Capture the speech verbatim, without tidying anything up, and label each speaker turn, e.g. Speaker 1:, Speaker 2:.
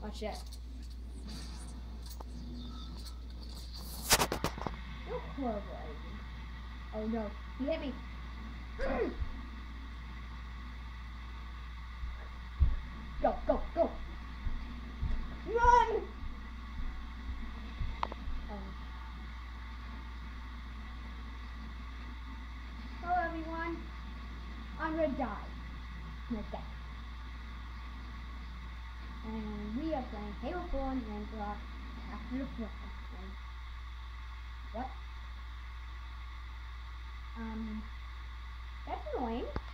Speaker 1: Watch that. You're horrible, Aiden. Oh no, he hit me. Go, go, go. Run! Um. Hello everyone. I'm gonna die. Like that. And we are playing Halo four and Ragnarok after the flood. What? Um, that's annoying.